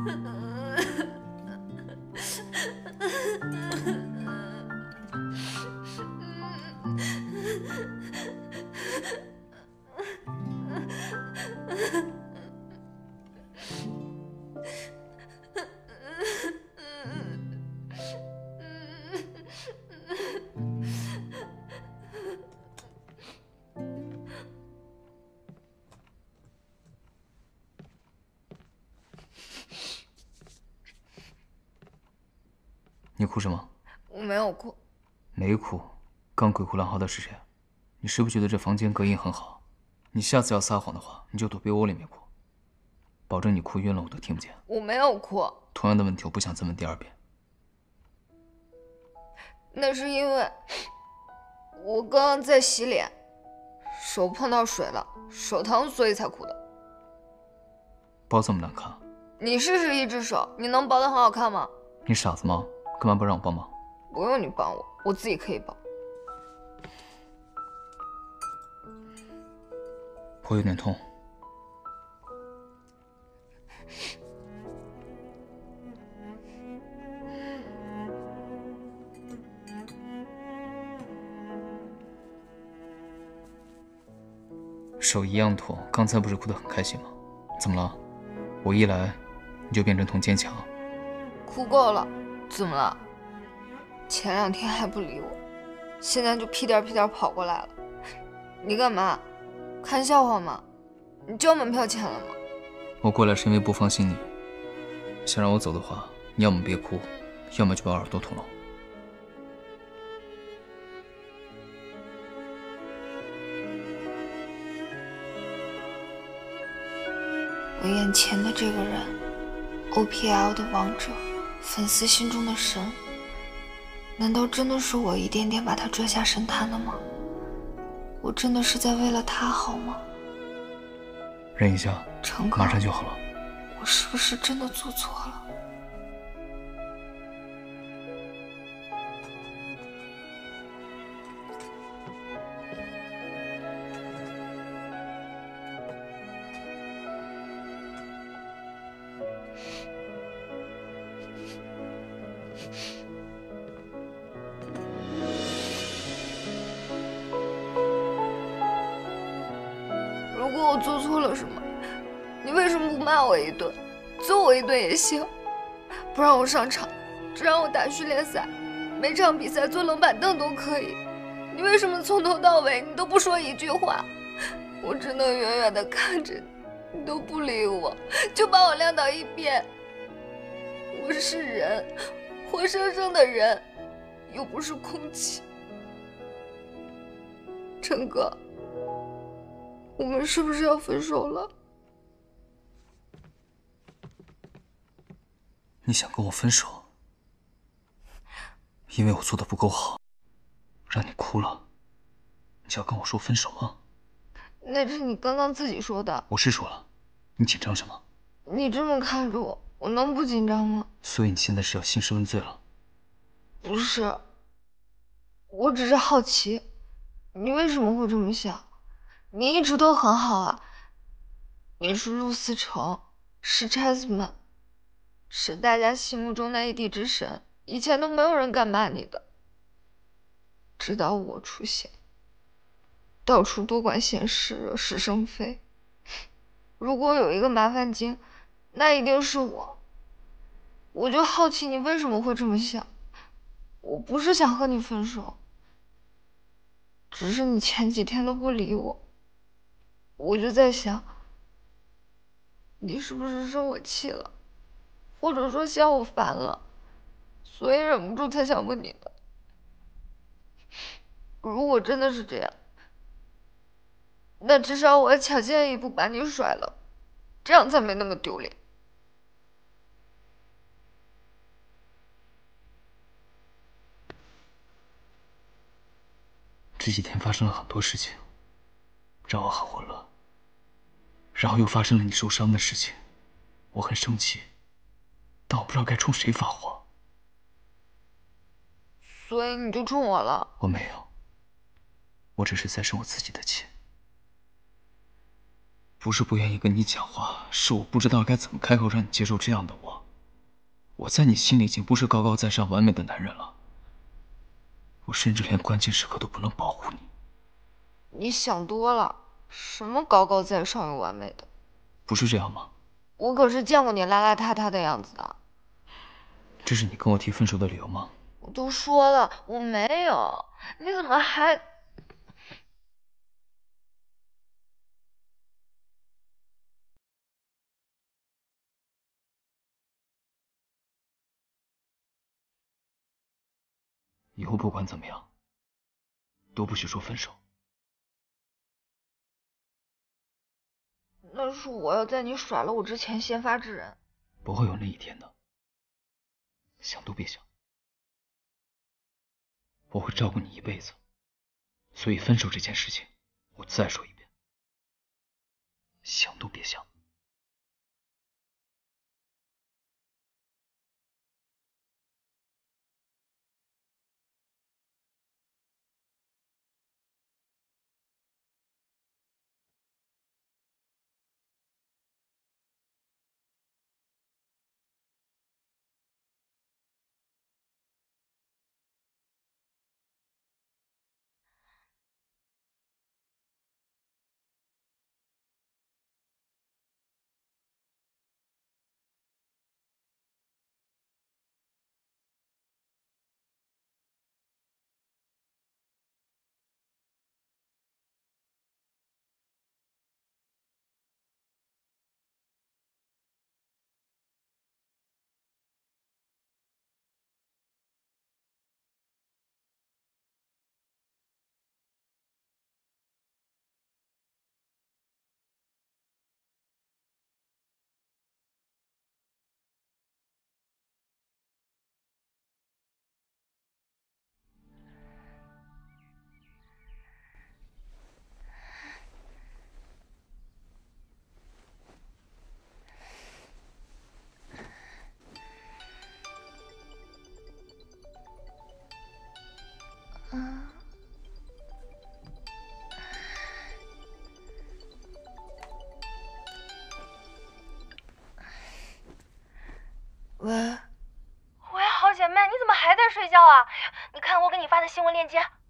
你哭什么？ 我没有哭。 没哭，刚鬼哭狼嚎的是谁？你是不是觉得这房间隔音很好？你下次要撒谎的话，你就躲被窝里面哭，保证你哭晕了我都听不见。 我没有哭。 同样的问题，我不想再问第二遍。 那是因为我刚刚在洗脸，手碰到水了，手疼，所以才哭的。 包这么难看？ 你试试一只手，你能包得很好看吗？ 你傻子吗？干嘛不让我帮忙？ 不用你帮我，我自己可以包。 我有点痛。手一样痛，刚才不是哭得很开心吗？怎么了？我一来你就变成痛坚强？ 哭够了，怎么了？前2天还不理我，现在就屁颠屁颠跑过来了。你干嘛？看笑话吗？你交门票钱了吗？ 我过来是因为不放心你，想让我走的话，你要么别哭，要么就把我耳朵捅了。 我眼前的这个人 ，OPL 的王者，粉丝心中的神，难道真的是我一点点把他拽下神坛的吗？我真的是在为了他好吗？ 忍一下， 成哥， 马上就好了。 我是不是真的做错了？如果我做错了什么，你为什么不骂我一顿，揍我一顿也行？不让我上场，只让我打训练赛，每场比赛坐冷板凳都可以。你为什么从头到尾你都不说一句话？我只能远远地看着你，你都不理我，就把我晾到一边。我是人，活生生的人，又不是空气。陈哥，我们是不是要分手了？ 你想跟我分手？因为我做的不够好，让你哭了，你就要跟我说分手吗？ 那是你刚刚自己说的。 我是说了，你紧张什么？ 你这么看着我，我能不紧张吗？ 所以你现在是要兴师问罪了？ 不是，我只是好奇，你为什么会这么想？你一直都很好啊，你是陆思成，是 Jasmine， 是大家心目中的一地之神，以前都没有人敢骂你的，直到我出现，到处多管闲事，惹是生非。如果有一个麻烦精，那一定是我。我就好奇你为什么会这么想。我不是想和你分手，只是你前几天都不理我，我就在想，你是不是生我气了，或者说嫌我烦了，所以忍不住才想问你的。如果真的是这样，那至少我抢先一步把你甩了，这样才没那么丢脸。 这几天发生了很多事情，让我很混乱。然后又发生了你受伤的事情，我很生气，但我不知道该冲谁发火。 所以你就冲我了？ 我没有，我只是在生我自己的气。 不是不愿意跟你讲话，是我不知道该怎么开口让你接受这样的我。我在你心里已经不是高高在上、完美的男人了，我甚至连关键时刻都不能保护你。 你想多了，什么高高在上又完美的？ 不是这样吗？ 我可是见过你邋邋遢遢的样子的。 这是你跟我提分手的理由吗？ 我都说了，我没有，你怎么还…… 以后不管怎么样，都不许说分手。 那是我要在你甩了我之前先发制人。 不会有那一天的，想都别想。我会照顾你一辈子，所以分手这件事情，我再说一遍，想都别想。 喂， 喂，好姐妹，你怎么还在睡觉啊？你看我给你发的新闻链接。